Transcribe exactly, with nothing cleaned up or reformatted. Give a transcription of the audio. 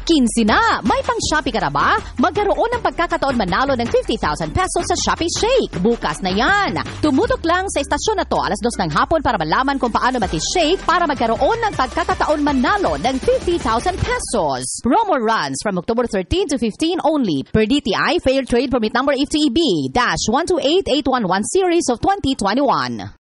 quince na! May pang Shopee ka na ba? Magkaroon ng pagkakataon manalo ng fifty thousand pesos sa Shopee Shake. Bukas na yan. Tumutok lang sa istasyon na to alas dos ng hapon para malaman kung paano mati-shake para magkaroon ng pagkakataon manalo ng fifty thousand pesos. Promo runs from October thirteenth to fifteenth only per D T I Fair Trade Permit Number F T E B one two eight eight one one series of twenty twenty-one.